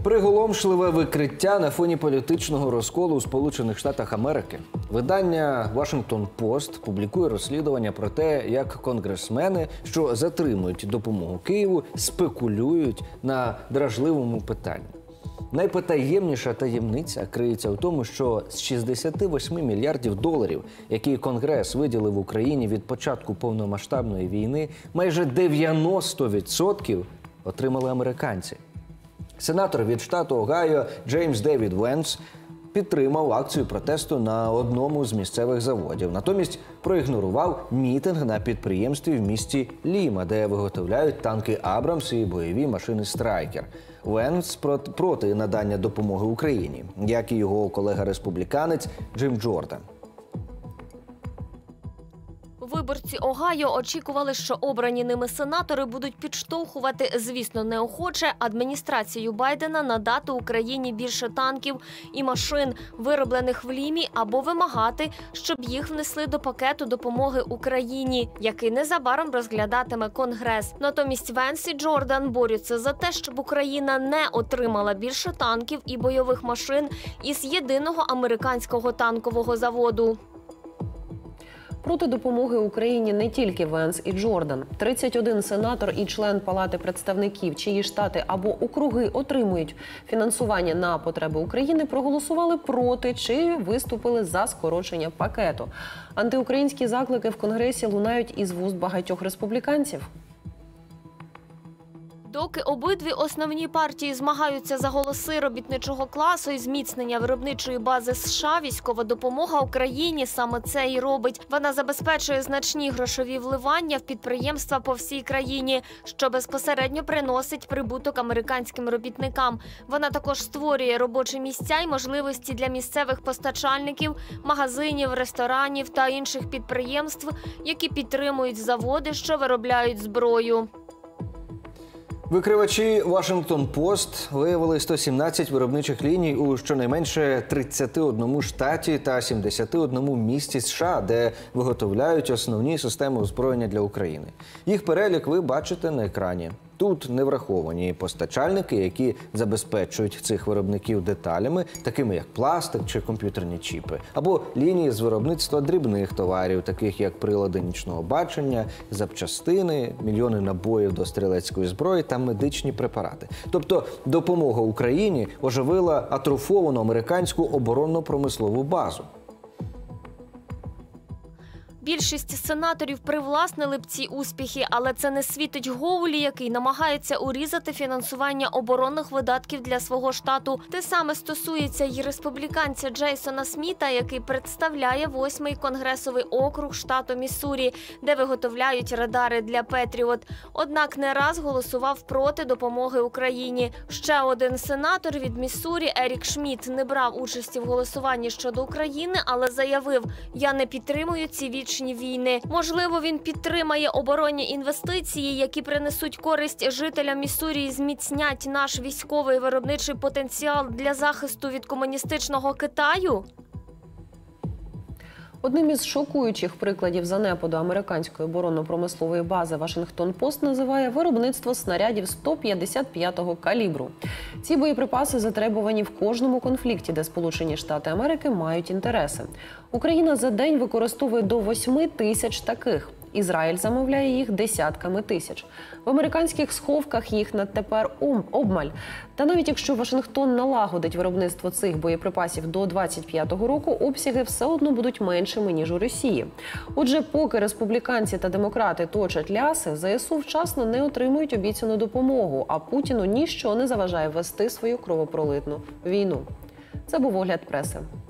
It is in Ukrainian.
Приголомшливе викриття на фоні політичного розколу у Сполучених Штатах Америки. Видання «Вашингтон Пост» публікує розслідування про те, як конгресмени, що затримують допомогу Києву, спекулюють на дражливому питанні. Найпотаємніша таємниця криється в тому, що з 68 мільярдів доларів, які Конгрес виділив Україні від початку повномасштабної війни, майже 90% отримали американці. Сенатор від штату Огайо Джеймс Девід Венс підтримав акцію протесту на одному з місцевих заводів. Натомість проігнорував мітинг на підприємстві в місті Ліма, де виготовляють танки «Абрамс» і бойові машини «Страйкер». Венс проти надання допомоги Україні, як і його колега-республіканець Джим Джордан. Виборці Огайо очікували, що обрані ними сенатори будуть підштовхувати, звісно, неохоче, адміністрацію Байдена надати Україні більше танків і машин, вироблених в Лімі, або вимагати, щоб їх внесли до пакету допомоги Україні, який незабаром розглядатиме Конгрес. Натомість Венс і Джордан борються за те, щоб Україна не отримала більше танків і бойових машин із єдиного американського танкового заводу. Проти допомоги Україні не тільки Венс і Джордан. 31 сенатор і член Палати представників, чиї штати або округи отримують фінансування на потреби України, проголосували проти чи виступили за скорочення пакету. Антиукраїнські заклики в Конгресі лунають із вуст багатьох республіканців. Доки обидві основні партії змагаються за голоси робітничого класу і зміцнення виробничої бази США, військова допомога Україні саме це і робить. Вона забезпечує значні грошові вливання в підприємства по всій країні, що безпосередньо приносить прибуток американським робітникам. Вона також створює робочі місця і можливості для місцевих постачальників, магазинів, ресторанів та інших підприємств, які підтримують заводи, що виробляють зброю. Викривачі «Вашингтон Пост» виявили 117 виробничих ліній у щонайменше 31 штаті та 71 місті США, де виготовляють основні системи озброєння для України. Їх перелік ви бачите на екрані. Тут не враховані постачальники, які забезпечують цих виробників деталями, такими як пластик чи комп'ютерні чіпи, або лінії з виробництва дрібних товарів, таких як прилади нічного бачення, запчастини, мільйони набоїв до стрілецької зброї та медичні препарати. Тобто допомога Україні оживила атрофовану американську оборонно-промислову базу. Більшість сенаторів привласнили б ці успіхи, але це не світить Гоулі, який намагається урізати фінансування оборонних видатків для свого штату. Те саме стосується й республіканця Джейсона Сміта, який представляє 8-й конгресовий округ штату Міссурі, де виготовляють радари для Петріот. Однак не раз голосував проти допомоги Україні. Ще один сенатор від Міссурі, Ерік Шмідт, не брав участі в голосуванні щодо України, але заявив: «Я не підтримую ці вічні війни». Можливо, він підтримає оборонні інвестиції, які принесуть користь жителям Міссурі і зміцнять наш військовий виробничий потенціал для захисту від комуністичного Китаю? Одним із шокуючих прикладів занепаду американської оборонно-промислової бази «Вашингтон Пост» називає виробництво снарядів 155-го калібру. Ці боєприпаси затребувані в кожному конфлікті, де Сполучені Штати Америки мають інтереси. Україна за день використовує до 8 тисяч таких. Ізраїль замовляє їх десятками тисяч. В американських сховках їх надтепер обмаль. Та навіть якщо Вашингтон налагодить виробництво цих боєприпасів до 25-го року, обсяги все одно будуть меншими, ніж у Росії. Отже, поки республіканці та демократи точать ляси, ЗСУ вчасно не отримують обіцяну допомогу, а Путіну ніщо не заважає вести свою кровопролитну війну. Це був «Огляд преси».